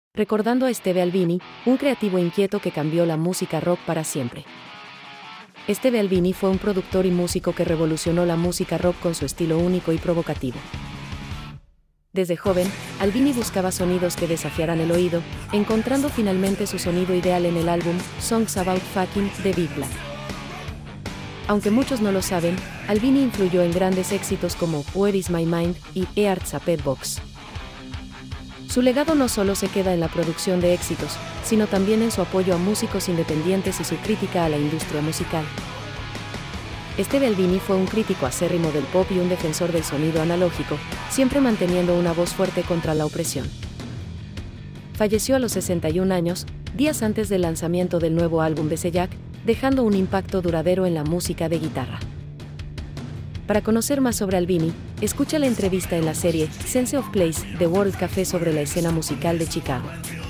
recordando a Steve Albini, un creativo inquieto que cambió la música rock para siempre. Steve Albini fue un productor y músico que revolucionó la música rock con su estilo único y provocativo. Desde joven, Albini buscaba sonidos que desafiaran el oído, encontrando finalmente su sonido ideal en el álbum Songs About Fucking de Big Black. Aunque muchos no lo saben, Albini influyó en grandes éxitos como Where Is My Mind y Earth's a Pet Box. Su legado no solo se queda en la producción de éxitos, sino también en su apoyo a músicos independientes y su crítica a la industria musical. Steve Albini fue un crítico acérrimo del pop y un defensor del sonido analógico, siempre manteniendo una voz fuerte contra la opresión. Falleció a los 61 años, días antes del lanzamiento del nuevo álbum de Sejak, dejando un impacto duradero en la música de guitarra. Para conocer más sobre Albini, escucha la entrevista en la serie Sense of Place de World Café sobre la escena musical de Chicago.